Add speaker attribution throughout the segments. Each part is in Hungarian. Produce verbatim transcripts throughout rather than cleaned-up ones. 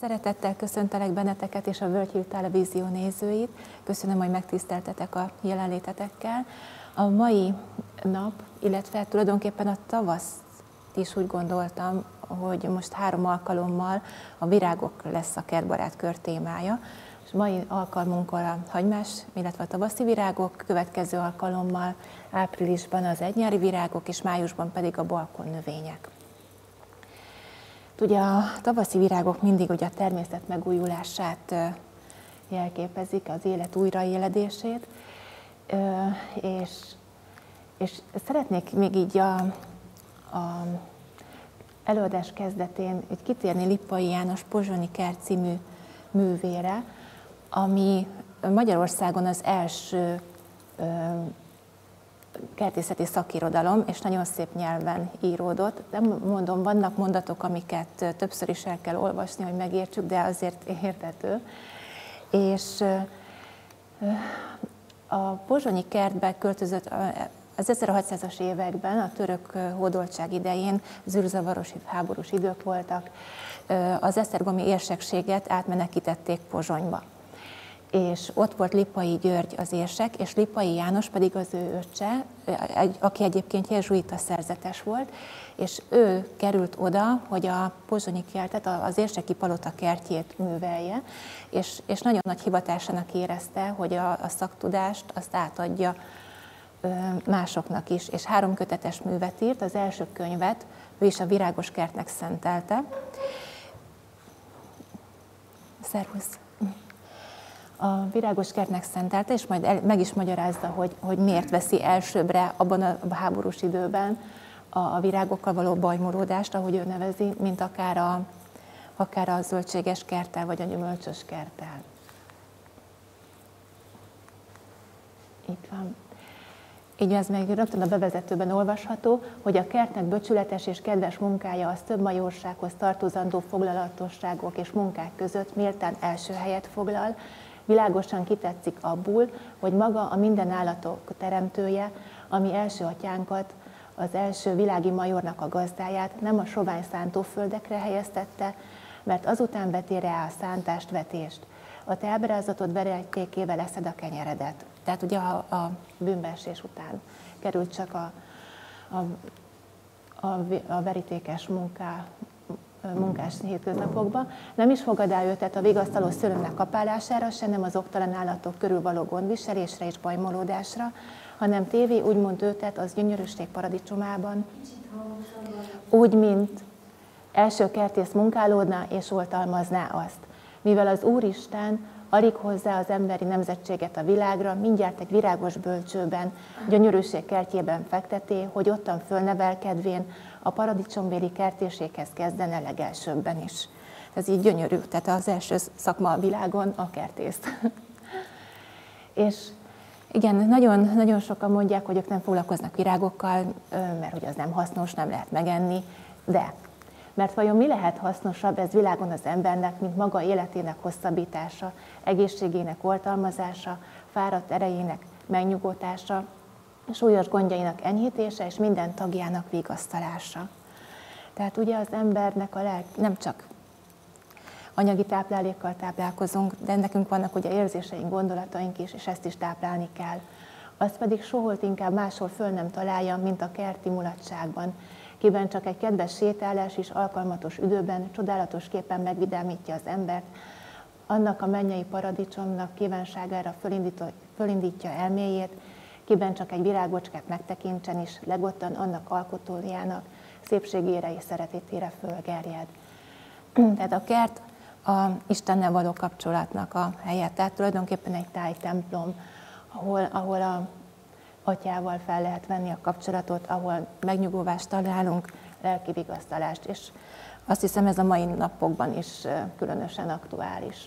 Speaker 1: Szeretettel köszöntelek benneteket és a World Hír Televízió nézőit. Köszönöm, hogy megtiszteltetek a jelenlétetekkel. A mai nap, illetve tulajdonképpen a tavaszt is úgy gondoltam, hogy most három alkalommal a virágok lesz a Kertbarát Kör témája. És mai alkalmunkkal a hagymás, illetve a tavaszi virágok, következő alkalommal áprilisban az egynyári virágok, és májusban pedig a balkonnövények. Ugye a tavaszi virágok mindig ugye a természet megújulását jelképezik, az élet újraéledését, és, és szeretnék még így a, a előadás kezdetén így kitérni Lippai János Pozsonyi kert című művére, ami Magyarországon az első kertészeti szakirodalom, és nagyon szép nyelven íródott. De mondom, vannak mondatok, amiket többször is el kell olvasni, hogy megértsük, de azért érthető. És a pozsonyi kertbe költözött az ezerhatszázas években, a török hódoltság idején zűrzavaros háborús idők voltak, az esztergomi érsekséget átmenekítették Pozsonyba. És ott volt Lippai György az érsek, és Lippai János pedig az ő öccse, aki egyébként jezsuita szerzetes volt, és ő került oda, hogy a pozsonyi kertet, az érseki palota kertjét művelje, és, és nagyon nagy hivatásának érezte, hogy a, a szaktudást azt átadja másoknak is, és három kötetes művet írt, az első könyvet ő is a Virágos kertnek szentelte. Szervusz! A Virágos kertnek szentelte, és majd el, meg is magyarázza, hogy, hogy miért veszi elsőbbre abban a háborús időben a, a virágokkal való bajmolódást, ahogy ő nevezi, mint akár a, akár a zöldséges kerttel, vagy a gyümölcsös kerttel. Itt van. Így ez még rögtön a bevezetőben olvasható, hogy a kertnek becsületes és kedves munkája az több majorsághoz tartozandó foglalatosságok és munkák között méltán első helyet foglal, világosan kitetszik abból, hogy maga a minden állatok teremtője, ami első atyánkat, az első világi majornak a gazdáját nem a sovány szántóföldekre helyeztette, mert azután veti rá a szántást, vetést. A te ábrázatod verejtékével eszed a kenyeredet. Tehát ugye a, a bűnbeesés után került csak a, a, a, a verítékes munká, munkás hétköznapokba. Nem is fogadál őtet a vigasztaló szőlőnek kapálására, se nem az oktalan állatok körül való gondviselésre és bajmolódásra, hanem tévé úgymond őtet az gyönyörűség paradicsomában, úgy, mint első kertész munkálódna és oltalmazná azt. Mivel az Úristen alig hozzá az emberi nemzetséget a világra, mindjárt egy virágos bölcsőben, gyönyörűség kertjében fekteté, hogy ottan fölnevelkedvén a paradicsombéli kertészséghez kezdene legelsőbben is. Ez így gyönyörű, tehát az első szakma a világon a kertész. És igen, nagyon, nagyon sokan mondják, hogy ők nem foglalkoznak virágokkal, mert hogy az nem hasznos, nem lehet megenni, de mert vajon mi lehet hasznosabb ez világon az embernek, mint maga életének hosszabbítása, egészségének oltalmazása, fáradt erejének megnyugotása, súlyos gondjainak enyhítése és minden tagjának vigasztalása. Tehát ugye az embernek a lelk, nem csak anyagi táplálékkal táplálkozunk, de nekünk vannak ugye érzéseink, gondolataink is, és ezt is táplálni kell. Azt pedig soholt inkább máshol föl nem találja, mint a kerti mulatságban, kiben csak egy kedves sétálás is alkalmatos időben csodálatosképpen megvidámítja az embert, annak a mennyei paradicsomnak kívánságára fölindítja elméjét, kiben csak egy virágocskát megtekintsen is, legottan annak alkotójának szépségére és szeretetére fölgerjed. Tehát a kert a Istennel való kapcsolatnak a helye, tehát tulajdonképpen egy tájtemplom, ahol, ahol a atyával fel lehet venni a kapcsolatot, ahol megnyugovást találunk, lelki vigasztalást, és azt hiszem ez a mai napokban is különösen aktuális.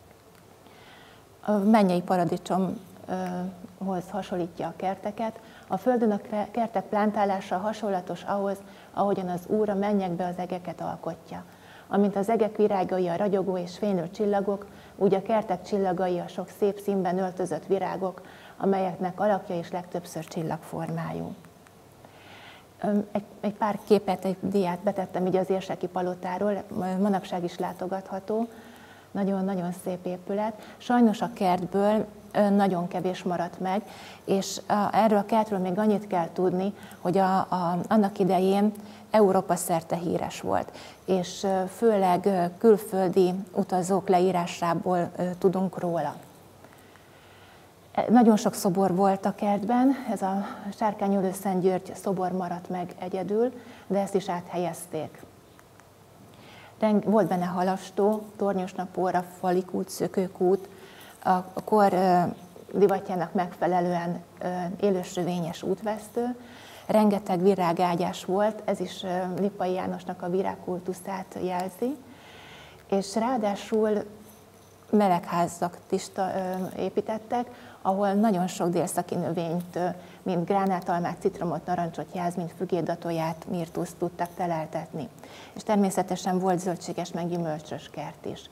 Speaker 1: A mennyei paradicsomhoz hasonlítja a kerteket. A földön a kertek plántálása hasonlatos ahhoz, ahogyan az Úr a mennyekbe az egeket alkotja. Amint az egek virágai a ragyogó és fénylő csillagok, úgy a kertek csillagai a sok szép színben öltözött virágok, amelyeknek alakja is legtöbbször csillagformájú. Egy, egy pár képet, egy diát betettem így az Érseki palotáról, manapság is látogatható, nagyon-nagyon szép épület. Sajnos a kertből nagyon kevés maradt meg, és erről a kertről még annyit kell tudni, hogy a, a, annak idején Európa szerte híres volt, és főleg külföldi utazók leírásából tudunk róla. Nagyon sok szobor volt a kertben, ez a Sárkányölő Szent György szobor maradt meg egyedül, de ezt is áthelyezték. Volt benne halastó, tornyos napóra, falikút, szökőkút, a kor divatjának megfelelően élősövényes útvesztő, rengeteg virágágyás volt, ez is Lippai Jánosnak a virágkultuszát jelzi, és ráadásul melegházak is építettek, ahol nagyon sok délszaki növényt, mint gránátalmát, citromot, narancsot, jászmint, fügédatóját, mirtuszt tudtak teleltetni. És természetesen volt zöldséges, meg gyümölcsös kert is.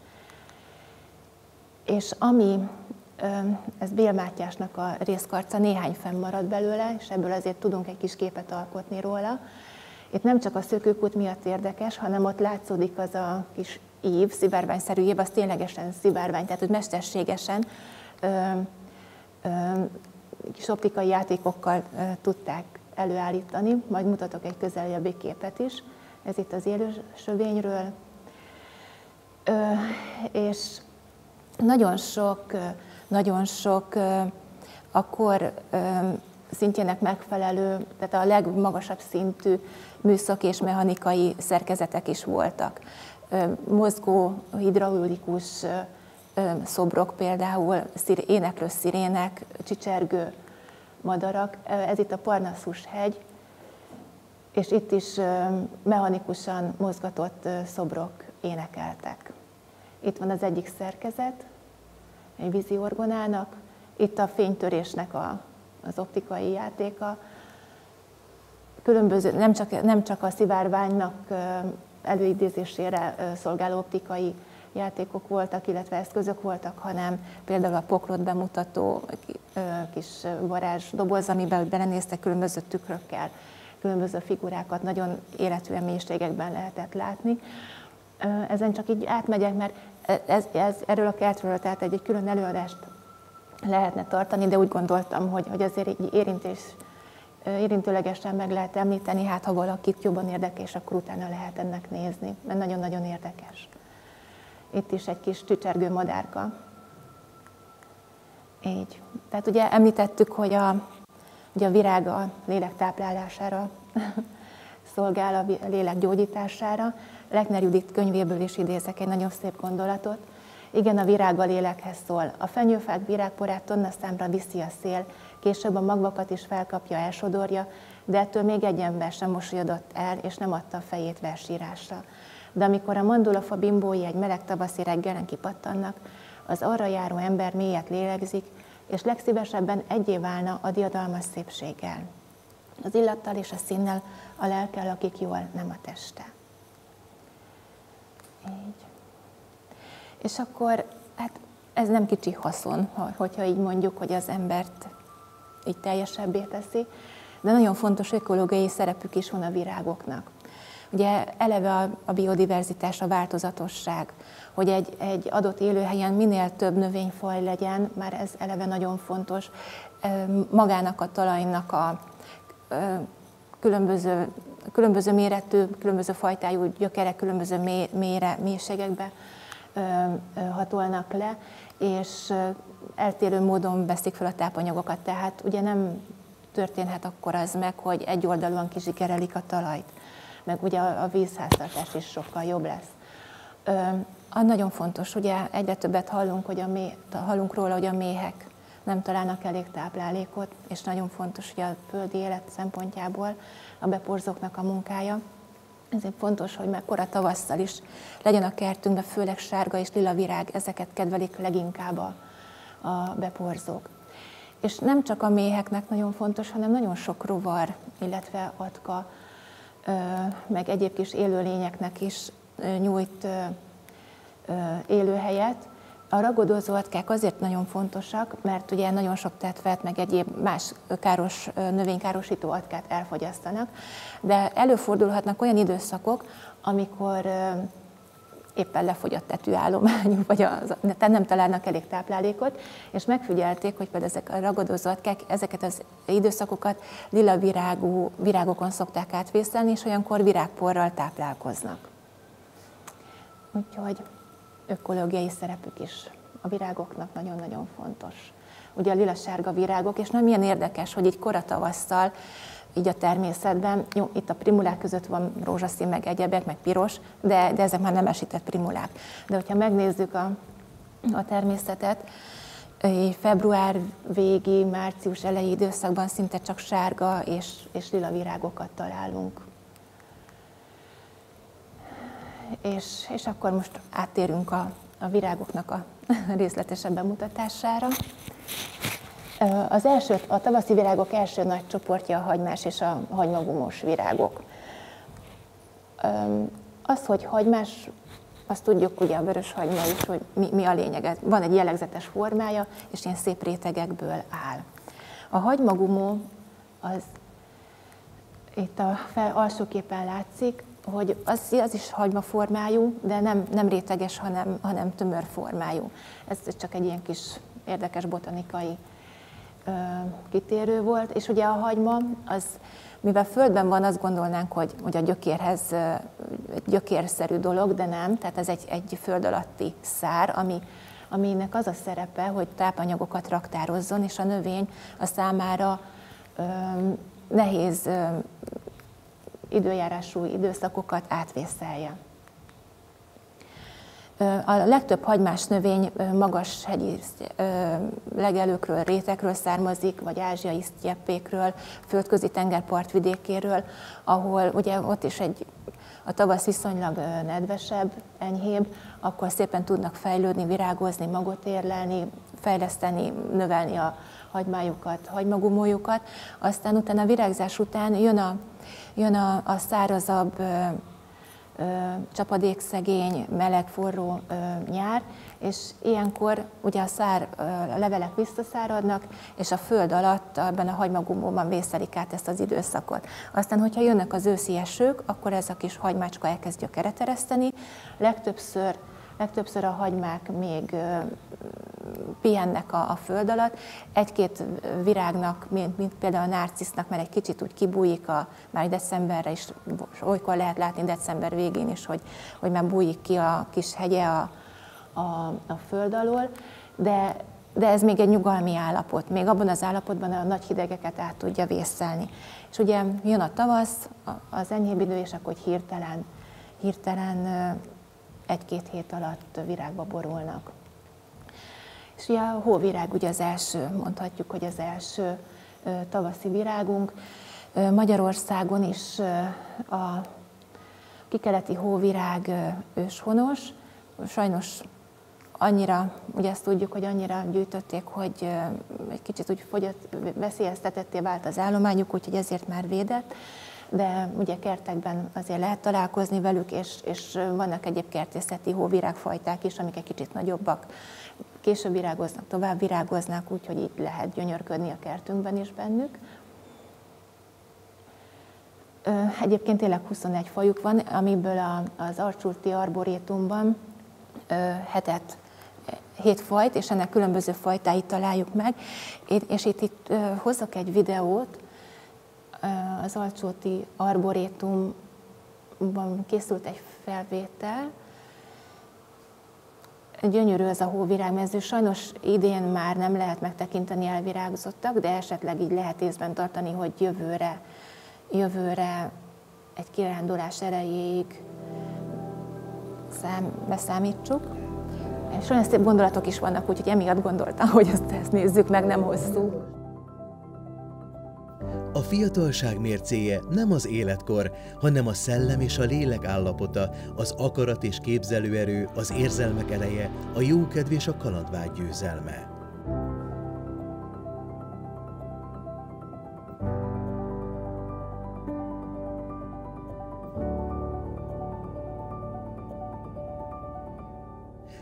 Speaker 1: És ami, ez Bél Mátyásnak a részkarca, néhány fennmaradt belőle, és ebből azért tudunk egy kis képet alkotni róla. Itt nem csak a szökőkút miatt érdekes, hanem ott látszódik az a kis ív, szivárványszerű ív, az ténylegesen szivárvány, tehát hogy mesterségesen ö, ö, kis optikai játékokkal ö, tudták előállítani. Majd mutatok egy közelebbi képet is. Ez itt az élősövényről. Ö, és nagyon sok, nagyon sok ö, akkor ö, szintjének megfelelő, tehát a legmagasabb szintű műszaki és mechanikai szerkezetek is voltak. Mozgó, hidraulikus szobrok például, éneklő szirének, csicsergő madarak. Ez itt a Parnaszus hegy, és itt is mechanikusan mozgatott szobrok énekeltek. Itt van az egyik szerkezet, egy vízi orgonának, itt a fénytörésnek a, az optikai játéka. Különböző, nem csak, nem csak a szivárványnak előidézésére szolgáló optikai játékok voltak, illetve eszközök voltak, hanem például a pokrot bemutató kis varázsdoboz, amiben belenéztek különböző tükrökkel, különböző figurákat nagyon életűen mélységekben lehetett látni. Ezen csak így átmegyek, mert ez, ez, erről a kertről tehát egy, egy külön előadást lehetne tartani, de úgy gondoltam, hogy, hogy azért így érintés, érintőlegesen meg lehet említeni, hát ha valakit jobban érdekes, akkor utána lehet ennek nézni, mert nagyon-nagyon érdekes. Itt is egy kis csicsergő madárka. Így. Tehát ugye említettük, hogy a, ugye a virág a lélek táplálására szolgál, a lélek gyógyítására. Lechner Judit könyvéből is idézek egy nagyon szép gondolatot. Igen, a virág a lélekhez szól. A fenyőfák virágporát tonnaszámra viszi a szél, később a magvakat is felkapja, elsodorja, de ettől még egy ember sem mosolyodott el, és nem adta a fejét versírásra. De amikor a mandulafa bimbói egy meleg tavaszi reggelen kipattannak, az arra járó ember mélyet lélegzik, és legszívesebben egyé válna a diadalmas szépséggel. Az illattal és a színnel, a lelkkel lakik jól, nem a teste. Így. És akkor, hát ez nem kicsi haszon, hogyha így mondjuk, hogy az embert így teljesebbé teszi, de nagyon fontos ökológiai szerepük is van a virágoknak. Ugye eleve a, a biodiverzitás, a változatosság, hogy egy, egy adott élőhelyen minél több növényfaj legyen, már ez eleve nagyon fontos. Magának a talajnak a különböző, különböző méretű, különböző fajtájú gyökerek, különböző mély, mélyre, mélységekbe hatolnak le, és eltérő módon veszik fel a tápanyagokat. Tehát ugye nem történhet akkor az meg, hogy egyoldalúan kizsikerelik a talajt, meg ugye a vízháztartás is sokkal jobb lesz. A nagyon fontos, ugye egyre többet hallunk, hogy a méh, hallunk róla, hogy a méhek nem találnak elég táplálékot, és nagyon fontos, hogy a földi élet szempontjából a beporzóknak a munkája. Ezért fontos, hogy mekkora tavasszal is legyen a kertünkben, főleg sárga és lila virág, ezeket kedvelik leginkább a, a beporzók. És nem csak a méheknek nagyon fontos, hanem nagyon sok rovar, illetve atka, meg egyéb kis élőlényeknek is nyújt élőhelyet. A ragadozó atkák azért nagyon fontosak, mert ugye nagyon sok tetvet, meg egyéb más káros, növénykárosító atkát elfogyasztanak, de előfordulhatnak olyan időszakok, amikor éppen lefogyott tetőállományú, vagy az, tehát nem találnak elég táplálékot, és megfigyelték, hogy például ezek a ragadozó atkák ezeket az időszakokat lila virágú virágokon szokták átvészelni, és olyankor virágporral táplálkoznak. Úgyhogy ökológiai szerepük is a virágoknak nagyon-nagyon fontos. Ugye a lila-sárga virágok, és nagyon milyen érdekes, hogy így koratavasszal, így a természetben, jó, itt a primulák között van rózsaszín, meg egyebek, meg piros, de, de ezek már nem esített primulák. De hogyha megnézzük a, a természetet, február végi, március elejé időszakban szinte csak sárga és, és lila virágokat találunk. És, és akkor most áttérünk a, a virágoknak a részletesebb bemutatására. Az első, a tavaszi virágok első nagy csoportja a hagymás és a hagymagumós virágok. Az, hogy hagymás, azt tudjuk ugye a vörös hagyma is, hogy mi, mi a lényeg. Van egy jellegzetes formája, és ilyen szép rétegekből áll. A hagymagumó, az itt a fel, alsó képen látszik, hogy az, az is hagymaformájú, de nem, nem réteges, hanem, hanem tömör formájú. Ez csak egy ilyen kis érdekes botanikai ö, kitérő volt. És ugye a hagyma, az, mivel földben van, azt gondolnánk, hogy, hogy a gyökérhez egy gyökérszerű dolog, de nem, tehát ez egy, egy föld alatti szár, ami, aminek az a szerepe, hogy tápanyagokat raktározzon, és a növény a számára ö, nehéz ö, időjárású időszakokat átvészelje. A legtöbb hagymás növény magas hegyi legelőkről, rétekről származik, vagy ázsiai sztyeppékről, földközi tenger partvidékéről, ahol ugye ott is egy, a tavasz viszonylag nedvesebb, enyhébb, akkor szépen tudnak fejlődni, virágozni, magot érlelni, fejleszteni, növelni a hagymájukat, hagymagumójukat. Aztán utána a virágzás után jön a, jön a, a szárazabb, ö, ö, csapadékszegény, meleg, forró ö, nyár, és ilyenkor ugye a, szár, ö, a levelek visszaszáradnak, és a föld alatt, ebben a hagymagumóban vészelik át ezt az időszakot. Aztán, hogyha jönnek az őszi esők, akkor ez a kis hagymácska elkezd gyökeret ereszteni. Legtöbbször Legtöbbször a hagymák még pihennek a, a föld alatt. Egy-két virágnak, mint, mint például a narcisznak, mert egy kicsit úgy kibújik, a, már decemberre is, olykor lehet látni december végén is, hogy, hogy már bújik ki a kis hegye a, a, a föld alól, de, de ez még egy nyugalmi állapot. Még abban az állapotban a nagy hidegeket át tudja vészelni. És ugye jön a tavasz, az enyhébb idő, és akkor hirtelen, hirtelen egy-két hét alatt virágba borulnak. És ugye a hóvirág ugye az első, mondhatjuk, hogy az első tavaszi virágunk. Magyarországon is a kikeleti hóvirág őshonos. Sajnos annyira, ugye ezt tudjuk, hogy annyira gyűjtötték, hogy egy kicsit úgy fogyott, veszélyeztetetté vált az állományuk, úgyhogy ezért már védett. De ugye kertekben azért lehet találkozni velük, és, és vannak egyéb kertészeti hóvirágfajták is, amik egy kicsit nagyobbak, később virágoznak, tovább virágoznak, úgyhogy így lehet gyönyörködni a kertünkben is bennük. Egyébként tényleg huszonegy fajuk van, amiből az Arcsurti arborétumban hetet, hét fajt, és ennek különböző fajtáit találjuk meg. És itt, itt hozok egy videót, az Alcsóti arborétumban készült egy felvétel. Gyönyörű ez a hóvirágmező, sajnos idén már nem lehet megtekinteni, elvirágzottak, de esetleg így lehet észben tartani, hogy jövőre, jövőre egy kirándulás erejéig szám, beszámítsuk. És olyan szép gondolatok is vannak, úgyhogy emiatt gondoltam, hogy ezt, ezt nézzük meg, nem hosszú.
Speaker 2: A fiatalság mércéje nem az életkor, hanem a szellem és a lélek állapota, az akarat és képzelőerő, az érzelmek ereje, a jókedv és a kalandvágy győzelme.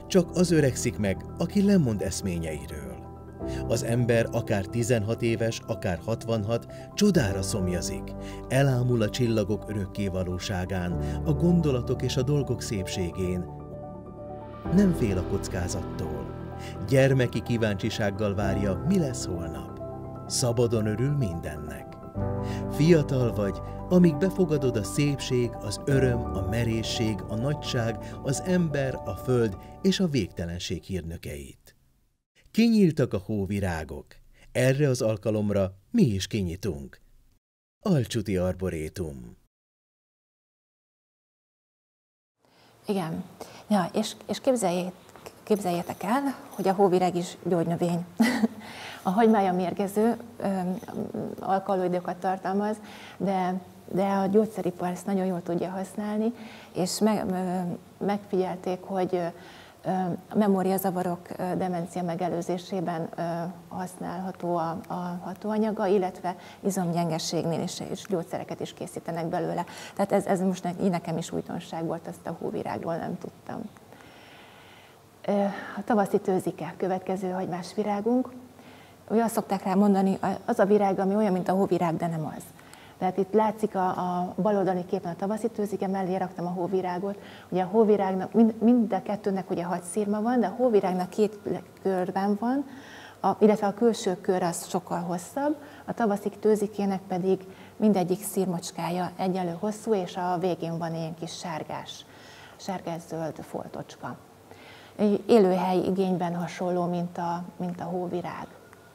Speaker 2: csak az öregszik meg, aki lemond eszményeiről. Az ember akár tizenhat éves, akár hatvanhat, csodára szomjazik. Elámul a csillagok örökké valóságán, a gondolatok és a dolgok szépségén. Nem fél a kockázattól. Gyermeki kíváncsisággal várja, mi lesz holnap. Szabadon örül mindennek. Fiatal vagy, amíg befogadod a szépség, az öröm, a merészség, a nagyság, az ember, a föld és a végtelenség hírnökeit. Kinyíltak a hóvirágok. Erre az alkalomra mi is kinyitunk. Alcsuti Arborétum.
Speaker 1: Igen. Ja, és, és képzeljétek, képzeljétek el, hogy a hóvirág is gyógynövény. A hagymája mérgező, alkaloidokat tartalmaz, de, de a gyógyszeripar ezt nagyon jól tudja használni, és meg, megfigyelték, hogy a memóriazavarok, demencia megelőzésében használható a, a hatóanyaga, illetve izomgyengeségnél is, és gyógyszereket is készítenek belőle. Tehát ez, ez most így nekem is újdonság volt, azt a hóvirágról nem tudtam. A tavaszi tőzike, következő hagymás virágunk. Ugye azt szokták rá mondani, az a virág, ami olyan, mint a hóvirág, de nem az. Tehát itt látszik a, a baloldali képen a tavaszi tőzike, mellé raktam a hóvirágot. Ugye a hóvirágnak, mind, mind a kettőnek ugye hat szírma van, de a hóvirágnak két körben van, a, illetve a külső kör az sokkal hosszabb, a tavaszi tőzikének pedig mindegyik szírmocskája egyenlő hosszú, és a végén van ilyen kis sárgás, sárgás-zöld foltocska. Élőhely igényben hasonló, mint a, mint a hóvirág.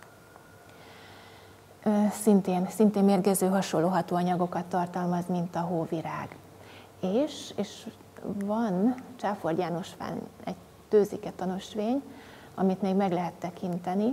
Speaker 1: Szintén, szintén mérgező, hasonló hatóanyagokat tartalmaz, mint a hóvirág. És, és van Csáford Jánosfán egy tőzike tanúsvény, amit még meg lehet tekinteni.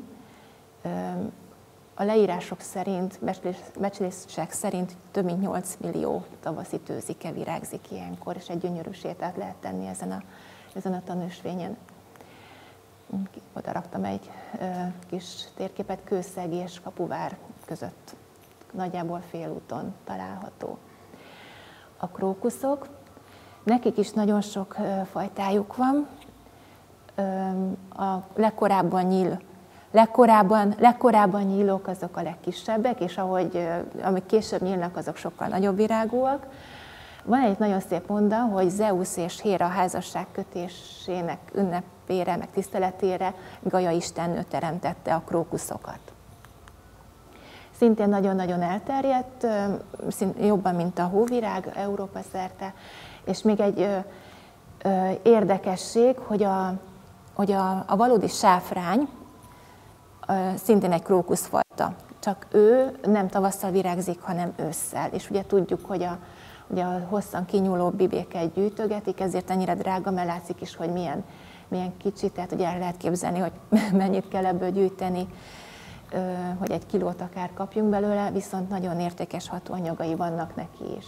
Speaker 1: A leírások szerint, becslések szerint több mint nyolc millió tavaszi tőzike virágzik ilyenkor, és egy gyönyörű sétát lehet tenni ezen a, ezen a tanúsvényen. Oda raktam egy ö, kis térképet, Kőszeg és Kapuvár között, nagyjából félúton található. A krókuszok, nekik is nagyon sok ö, fajtájuk van. Ö, a legkorábban nyíl, legkorábban, legkorábban nyílók azok a legkisebbek, és ahogy, ö, amik később nyílnak, azok sokkal nagyobb virágúak. Van egy nagyon szép monda, hogy Zeusz és Héra házasság kötésének ünnepére, meg tiszteletére Gaia istennő teremtette a krókuszokat. Szintén nagyon-nagyon elterjedt, jobban, mint a hóvirág Európa szerte, és még egy ö, ö, érdekesség, hogy a, hogy a, a valódi sáfrány ö, szintén egy krókuszfajta, csak ő nem tavasszal virágzik, hanem ősszel, és ugye tudjuk, hogy a Ugye a hosszan kinyúló bibéket gyűjtögetik, ezért annyira drága, mert látszik is, hogy milyen, milyen kicsi, tehát ugye el lehet képzelni, hogy mennyit kell ebből gyűjteni, hogy egy kilót akár kapjunk belőle, viszont nagyon értékes hatóanyagai vannak neki is.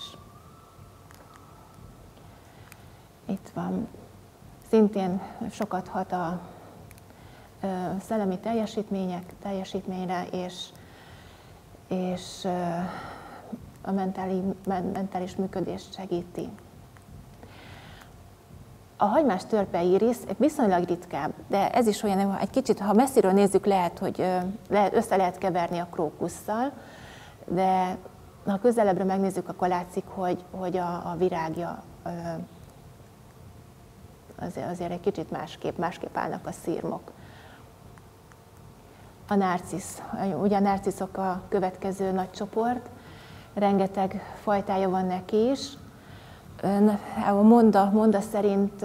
Speaker 1: Itt van. Szintén sokat hat a szellemi teljesítmények, teljesítményre, és, és a mentális, mentális működést segíti. A hagymás törpe iris viszonylag ritkább, de ez is olyan, egy kicsit, ha messziről nézzük, lehet, hogy össze lehet keverni a krókusszal, de ha közelebbről megnézzük, akkor látszik, hogy, hogy a, a virágja azért, azért egy kicsit másképp, másképp állnak a szirmok. A nárcisz, ugye a nárciszok a következő nagy csoport, rengeteg fajtája van neki is. A monda, monda szerint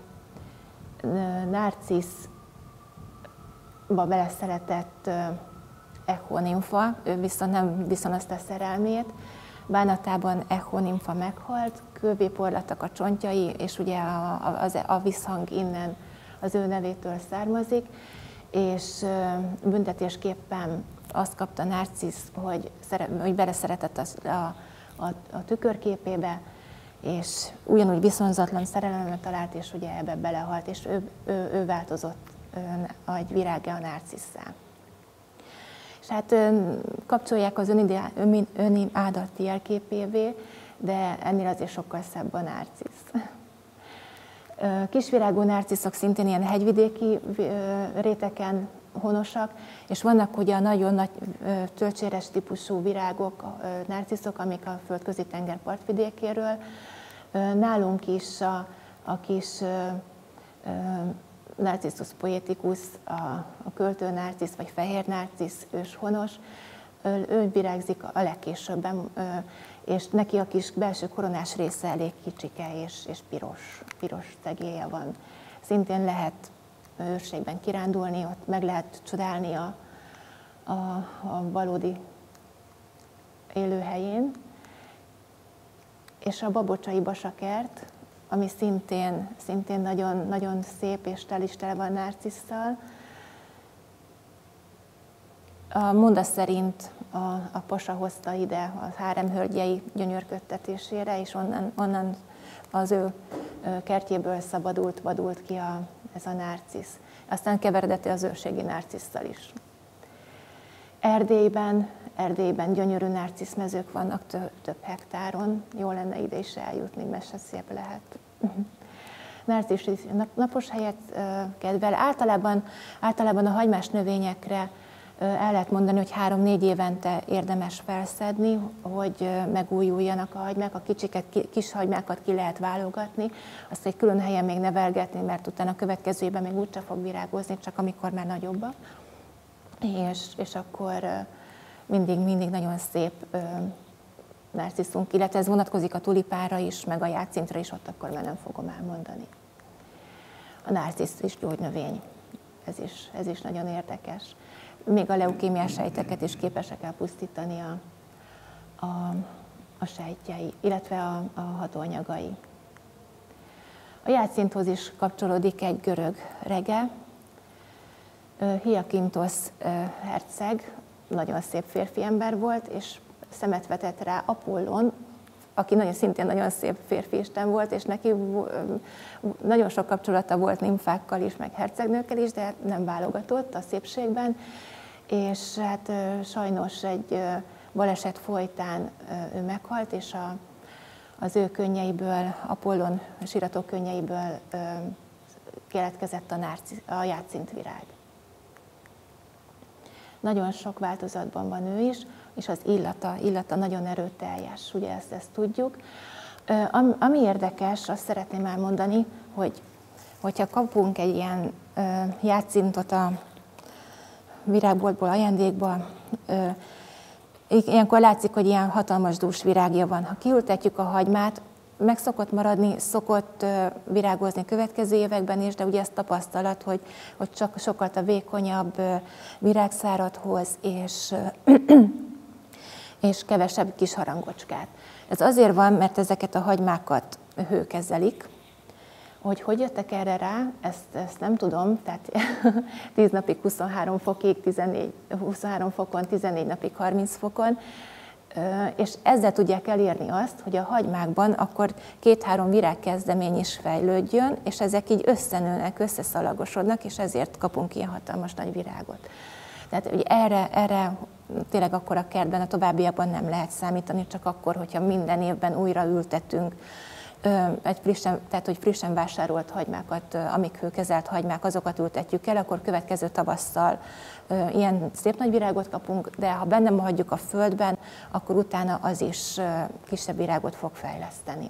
Speaker 1: nárciszba beleszeretett Echo-nimfa, ő viszont nem viszonozta a szerelmét. Bánatában Echo-nimfa meghalt, kővéporlattak a csontjai, és ugye a, a, a visszhang innen az ő nevétől származik, és büntetésképpen azt kapta Nárcisz, hogy, hogy beleszeretett a, a, a, a tükörképébe, és ugyanúgy viszonzatlan szerelemre talált, és ugye ebbe belehalt, és ő, ő, ő változott egy virággá a Nárcisszá. És hát kapcsolják az önimádati jelképévé, de ennél azért sokkal szebb a Nárcisz. Kisvirágú narciszok szintén ilyen hegyvidéki réteken honosak, és vannak ugye a nagyon nagy tölcséres típusú virágok, narciszok, amik a földközi tenger partvidékéről. Nálunk is a, a kis Narcissus poeticus, a, a költő narcisz vagy fehér narcisz őshonos, ő virágzik a legkésőbben, és neki a kis belső koronás része elég kicsike és, és piros, piros cegéje van. Szintén lehet őrségben kirándulni, ott meg lehet csodálni a, a, a valódi élőhelyén. És a babocsai basakert, ami szintén, szintén nagyon, nagyon szép és tel is tele van narcisszal. A monda szerint a, a pasa hozta ide a hárem hölgyei gyönyörködtetésére, és onnan, onnan az ő kertjéből szabadult, vadult ki a, ez a narcisz. Aztán keveredett az őrségi narcisszal is. Erdélyben, Erdélyben gyönyörű narciszmezők vannak több, több hektáron, jó lenne ide is eljutni, mert se szép lehet. Narcisz napos helyet kedvel. Általában, általában a hagymás növényekre el lehet mondani, hogy három-négy évente érdemes felszedni, hogy megújuljanak a hagymák, a kicsiket, kis hagymákat ki lehet válogatni, azt egy külön helyen még nevelgetni, mert utána a következő évben még úgyse fog virágozni, csak amikor már nagyobbak. És, és akkor mindig, mindig nagyon szép narciszunk, illetve ez vonatkozik a tulipára is, meg a játszintra is, ott akkor már nem fogom elmondani. A narcisz is gyógynövény, ez is, ez is nagyon érdekes. Még a leukémiás sejteket is képesek elpusztítani a, a, a sejtjei, illetve a, a hatóanyagai. A játszinthoz is kapcsolódik egy görög rege, Hyakintosz herceg, nagyon szép férfi ember volt, és szemet vetett rá Apollón, aki nagyon, szintén nagyon szép férfi isten volt, és neki nagyon sok kapcsolata volt nimfákkal is, meg hercegnőkkel is, de nem válogatott a szépségben, és hát sajnos egy baleset folytán ő meghalt, és a, az ő könnyeiből, Apollón sírató könnyeiből keletkezett a, narcisz, a játszintvirág. Nagyon sok változatban van ő is, és az illata, illata nagyon erőteljes, ugye ezt, ezt tudjuk. Ami érdekes, azt szeretném elmondani, hogy hogyha kapunk egy ilyen játszintot a virágboltból, ajándékba, ilyenkor látszik, hogy ilyen hatalmas dús virágja van. Ha kiültetjük a hagymát, meg szokott maradni, szokott virágozni következő években is, de ugye ez tapasztalat, hogy, hogy csak sokkal a vékonyabb virágszárat hoz, és, és kevesebb kis harangocskát. Ez azért van, mert ezeket a hagymákat hőkezelik. Hogy hogy jöttek erre rá, ezt, ezt nem tudom, tehát tíz napig huszonhárom fokig, tizennégy, huszonhárom fokon, tizennégy napig harminc fokon, és ezzel tudják elérni azt, hogy a hagymákban akkor két-három virágkezdemény is fejlődjön, és ezek így összenőnek, összeszalagosodnak, és ezért kapunk ilyen hatalmas nagy virágot. Tehát ugye erre, erre tényleg akkor a kertben a továbbiakban nem lehet számítani, csak akkor, hogyha minden évben újra ültetünk egy frissen, tehát hogy frissen vásárolt hagymákat, amik hőkezelt hagymák, azokat ültetjük el, akkor következő tavasszal ilyen szép nagy virágot kapunk, de ha benne hagyjuk a földben, akkor utána az is kisebb virágot fog fejleszteni.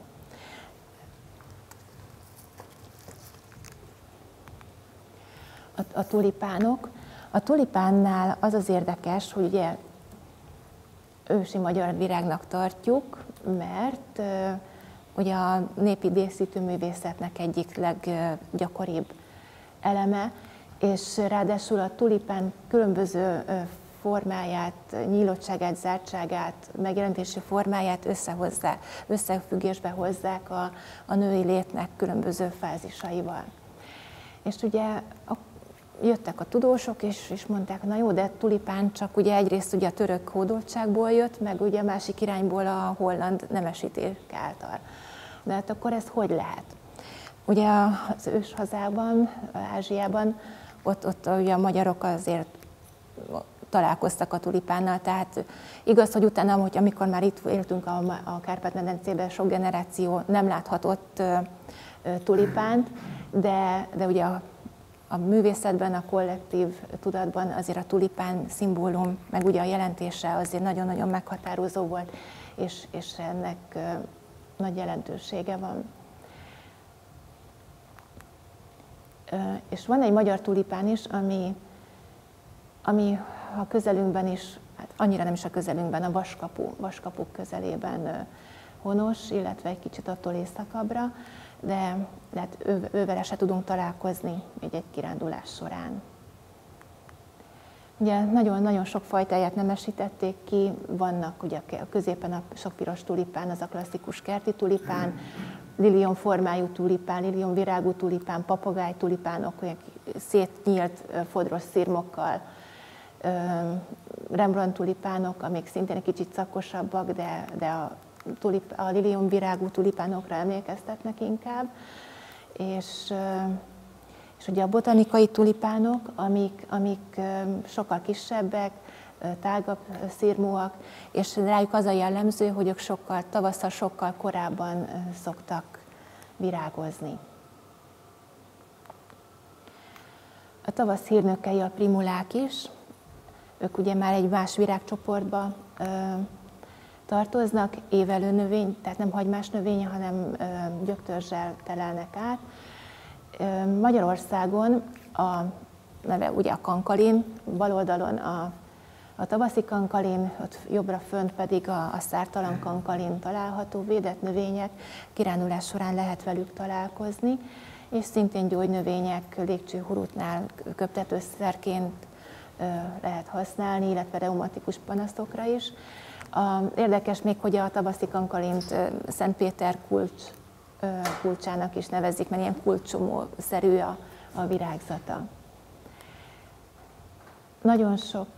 Speaker 1: A, a tulipánok. A tulipánnál az az érdekes, hogy ugye ősi magyar virágnak tartjuk, mert ugye a népi díszítőművészetnek egyik leggyakoribb eleme, és ráadásul a tulipán különböző formáját, nyílottságát, zártságát, megjelenítési formáját összehozzá, összefüggésbe hozzák a, a női létnek különböző fázisaival. És ugye a, jöttek a tudósok, és, és mondták, na jó, de tulipán csak ugye egyrészt ugye a török hódoltságból jött, meg ugye a másik irányból a holland nemesítés által. De hát akkor ez hogy lehet? Ugye az őshazában, Ázsiában, ott, ott ugye a magyarok azért találkoztak a tulipánnal. Tehát igaz, hogy utána, hogy amikor már itt éltünk a, a Kárpát-medencében, sok generáció nem láthatott ö, ö, tulipánt, de, de ugye a, a művészetben, a kollektív tudatban azért a tulipán szimbólum, meg ugye a jelentése azért nagyon-nagyon meghatározó volt, és, és ennek ö, nagy jelentősége van. Ö, és van egy magyar tulipán is, ami ami a közelünkben is, hát annyira nem is a közelünkben, a Vaskapu, Vaskapuk közelében honos, illetve egy kicsit attól északabbra, de, de hát ő, ővele se tudunk találkozni egy-egy kirándulás során. Ugye nagyon-nagyon sok fajtáját nemesítették ki, vannak ugye a középen a sokpiros tulipán, az a klasszikus kerti tulipán, lilium formájú tulipán, lilium virágú tulipán, papagáj tulipánok, olyan szétnyílt fodros szirmokkal, Rembrandt tulipánok, amik szintén egy kicsit szakkosabbak, de, de a, tulip, a lilium virágú tulipánokra emlékeztetnek inkább. És, és ugye a botanikai tulipánok, amik, amik sokkal kisebbek, tágabb szirmúak, és rájuk az a jellemző, hogy ők sokkal, tavasszal sokkal korábban szoktak virágozni. A tavasz hírnökei a primulák is, ők ugye már egy más virágcsoportba ö, tartoznak, évelő növény, tehát nem hagymás növénye, hanem ö, gyöktörzsel telelnek át. Ö, Magyarországon a neve ugye a kankalin, bal oldalon a, a tavaszi kankalin, ott jobbra fönt pedig a, a szártalan kankalin található, védett növények, kirándulás során lehet velük találkozni, és szintén gyógynövények, légcsőhurutnál köptetőszerként lehet használni, illetve reumatikus panaszokra is. Érdekes még, hogy a tavaszi kankalint Szent Péter kulcs, kulcsának is nevezik, mert ilyen kulcsomó-szerű a, a virágzata. Nagyon sok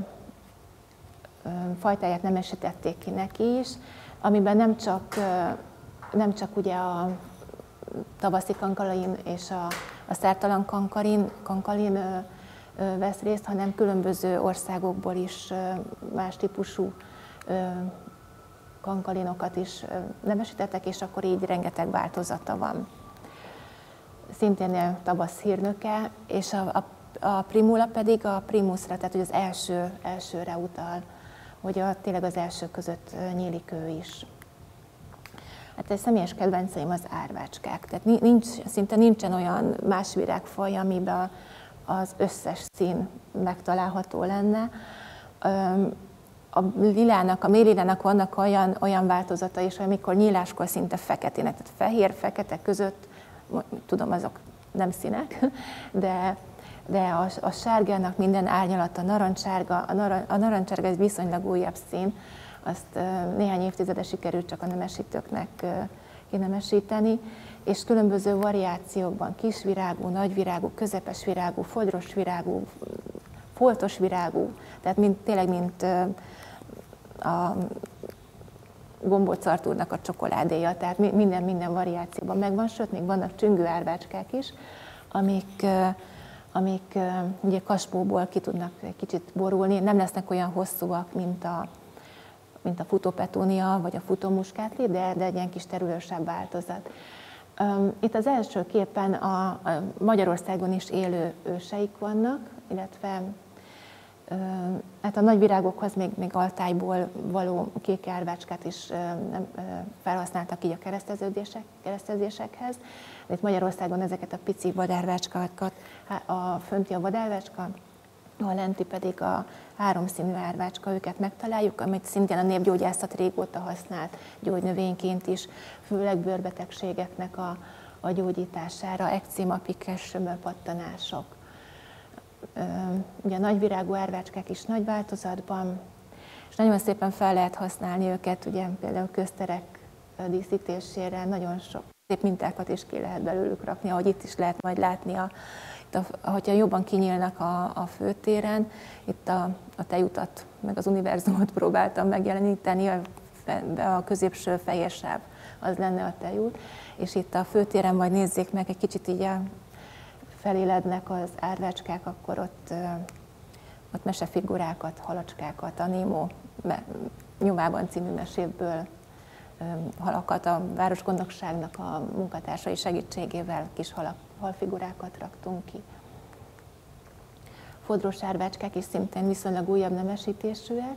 Speaker 1: fajtáját nemesítették ki neki is, amiben nem csak, nem csak ugye a tavaszi kankalin és a, a szártalan kankalin, kankalin vesz részt, hanem különböző országokból is más típusú kankalinokat is nemesítettek, és akkor így rengeteg változata van. Szintén tavasz hírnöke, és a, a, a primula pedig a primusra, tehát hogy az első, elsőre utal, hogy a, tényleg az első között nyílik ő is. Hát egy személyes kedvenceim az árvácskák, tehát nincs, szinte nincsen olyan más virágfaj, amiben az összes szín megtalálható lenne. A lilának, a mélylilának vannak olyan, olyan változata is, amikor nyíláskor szinte feketének, tehát fehér-fekete között, tudom, azok nem színek, de, de a, a sárgának minden árnyalata narancssárga, a, narancs, a narancssárga egy viszonylag újabb szín, azt néhány évtizede sikerült csak a nemesítőknek kinemesíteni, és különböző variációkban kisvirágú, nagyvirágú, közepes virágú, fodros virágú, foltos virágú, tehát mint, tényleg mint a Gombóc Artúrnak a csokoládéja, tehát minden-minden variációban megvan, sőt, még vannak csüngő árvácskák is, amik, amik ugye kaspóból ki tudnak egy kicsit borulni, nem lesznek olyan hosszúak, mint a, mint a futópetúnia vagy a futómuskátli, de, de egy ilyen kis terülősebb változat. Itt az első képen a, a Magyarországon is élő őseik vannak, illetve hát a nagy virágokhoz még, még altájból való kék árvácskát is nem, felhasználtak így a kereszteződések, keresztezésekhez. Itt Magyarországon ezeket a pici vadárvácskákat, a fönti a vadárvácska, a lenti pedig a háromszínű árvácska, őket megtaláljuk, amit szintén a népgyógyászat régóta használt gyógynövényként is, főleg bőrbetegségeknek a, a gyógyítására, ekcéma, pikkes sömörpattanások. Ugye a nagyvirágú árvácskák is nagy változatban, és nagyon szépen fel lehet használni őket, ugye például közterek díszítésére, nagyon sok szép mintákat is ki lehet belőlük rakni, ahogy itt is lehet majd látni, a, itt a, ahogyha jobban kinyílnak a, a főtéren, itt a, a tejutat, meg az univerzumot próbáltam megjeleníteni, a, a középső fehér sáv az lenne a tejút, és itt a főtéren majd nézzék meg, egy kicsit így a felélednek az árvácskák, akkor ott, ott mesefigurákat, halacskákat, a Némó nyomában című meséből halakat, a városgondnokságnak a munkatársai segítségével kis halak, halfigurákat raktunk ki. Fodros árvácskák is szintén viszonylag újabb nemesítésűek.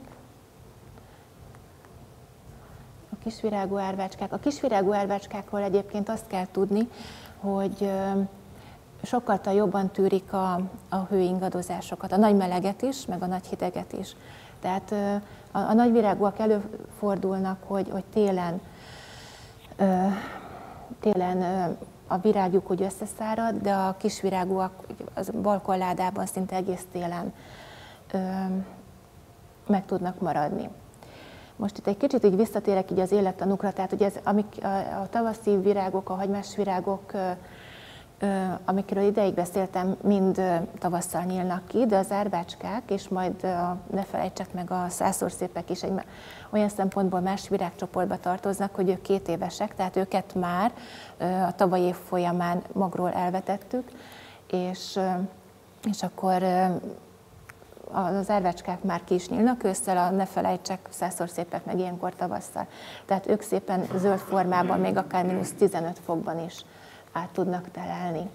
Speaker 1: A kisvirágú árvácskák. A kisvirágú árvácskákról egyébként azt kell tudni, hogy sokkal jobban tűrik a, a hőingadozásokat, a nagy meleget is, meg a nagy hideget is. Tehát a, a nagyvirágúak előfordulnak, hogy, hogy télen, ö, télen ö, a virágjuk úgy összeszárad, de a kisvirágúak az balkonládában szinte egész télen ö, meg tudnak maradni. Most itt egy kicsit így visszatérek így az élettanukra, tehát ugye ez, amik, a, a tavaszi virágok, a hagymás virágok, ö, ö, amikről ideig beszéltem, mind ö, tavasszal nyílnak ki, de az árvácskák, és majd ö, ne felejtsek meg a százszorszépek is egy olyan szempontból más virágcsoportba tartoznak, hogy ők két évesek, tehát őket már ö, a tavalyi év folyamán magról elvetettük, és, ö, és akkor ö, az árvácskák már ki is nyílnak ősszel, a ne felejtsek, százszorszépek meg ilyenkor tavasszal. Tehát ők szépen zöld formában, még akár mínusz tizenöt fokban is át tudnak telelni.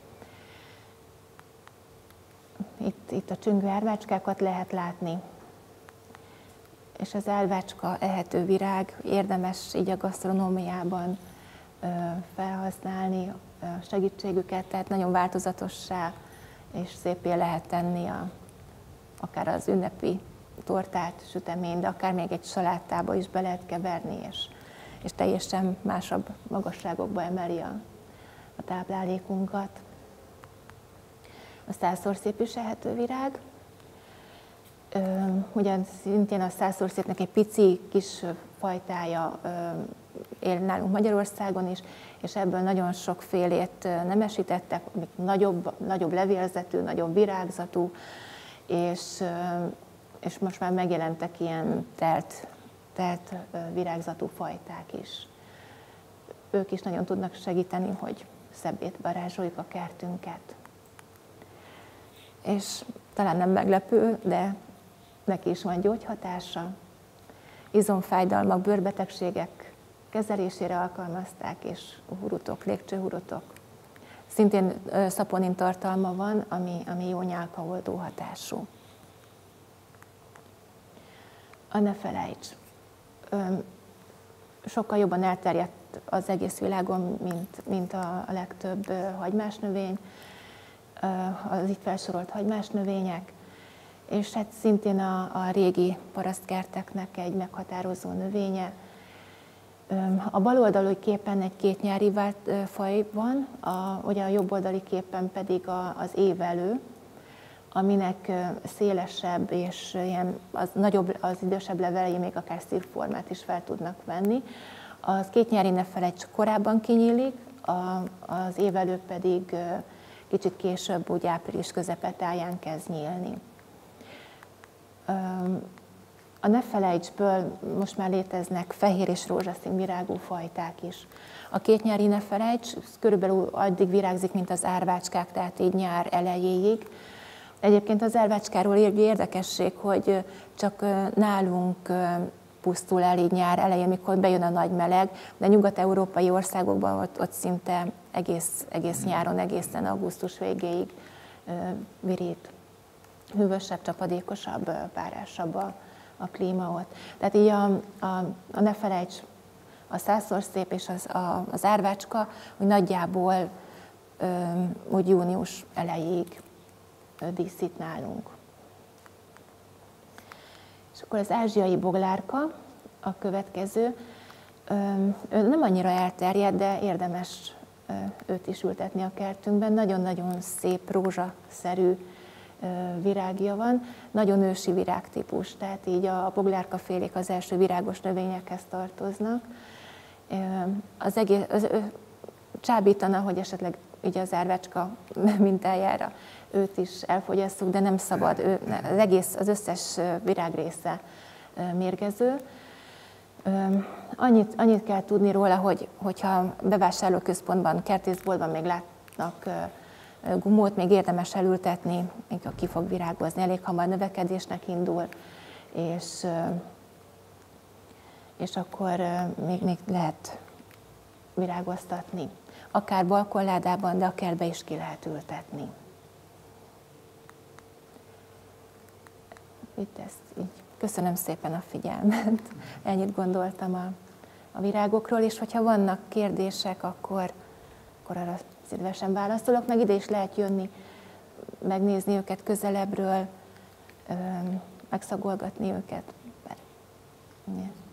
Speaker 1: Itt, itt a csüngő árvácskákat lehet látni. És az árvácska ehető virág, érdemes így a gasztronómiában ö, felhasználni a segítségüket, tehát nagyon változatossá és szépé lehet tenni a akár az ünnepi tortát, süteményt, de akár még egy salátába is be lehet keverni, és, és teljesen másabb magasságokba emeli a, a táplálékunkat. A százszorszép is ehető virág. Ugyan szintén a százszorszépnek egy pici kis fajtája él nálunk Magyarországon is, és ebből nagyon sokfélét nemesítettek, amik nagyobb, nagyobb levélzetű, nagyobb virágzatú, És, és most már megjelentek ilyen telt, telt virágzatú fajták is. Ők is nagyon tudnak segíteni, hogy szebbét varázsoljuk a kertünket. És talán nem meglepő, de neki is van gyógyhatása. Izomfájdalmak, bőrbetegségek kezelésére alkalmazták, és hurutok, légcsőhurutok. Szintén szaponin tartalma van, ami, ami jó nyálkaoldó hatású. A ne felejts, sokkal jobban elterjedt az egész világon, mint, mint a, a legtöbb hagymás növény, az itt felsorolt hagymás növények, és hát szintén a, a régi parasztkerteknek egy meghatározó növénye. A baloldali képen egy kétnyári faj van, a, ugye a jobboldali képen pedig a, az évelő, aminek szélesebb és ilyen, az, nagyobb, az idősebb levelei még akár szívformát is fel tudnak venni. Az kétnyári ne felejts korábban kinyílik, a, az évelő pedig kicsit később, úgy április közepetáján kezd nyílni. A ne felejtsből most már léteznek fehér és rózsaszín virágú fajták is. A kétnyári ne felejts körülbelül addig virágzik, mint az árvácskák, tehát így nyár elejéig. Egyébként az árvácskáról egy érdekesség, hogy csak nálunk pusztul el így nyár elején, mikor bejön a nagy meleg, de nyugat-európai országokban ott, ott szinte egész, egész nyáron, egészen augusztus végéig virít. Hűvösebb, csapadékosabb, párásabb a a klíma ott. Tehát így a, a, a ne felejts, a százszorszép és az, a, az árvácska, hogy nagyjából ö, úgy június elejéig ö, díszít nálunk. És akkor az ázsiai boglárka a következő. Ö, ő nem annyira elterjedt, de érdemes ö, őt is ültetni a kertünkben. Nagyon-nagyon szép rózsaszerű virágja van, nagyon ősi virágtípus, tehát így a boglárkafélék az első virágos növényekhez tartoznak. Az egész, az, csábítana, hogy esetleg így az árvácska mintájára őt is elfogyasszuk, de nem szabad, ő, az egész, az összes virágrésze mérgező. Annyit, annyit kell tudni róla, hogy hogyha bevásárlóközpontban, kertészboltban még látnak gumót még érdemes elültetni, még ki fog virágozni, elég hamar növekedésnek indul, és, és akkor még, még lehet virágoztatni. Akár balkonládában, de a kertbe is ki lehet ültetni. Itt ezt így. Köszönöm szépen a figyelmet. Ennyit gondoltam a, a virágokról, és hogyha vannak kérdések, akkor, akkor arra szívesen válaszolok, meg ide is lehet jönni, megnézni őket közelebbről, megszagolgatni őket.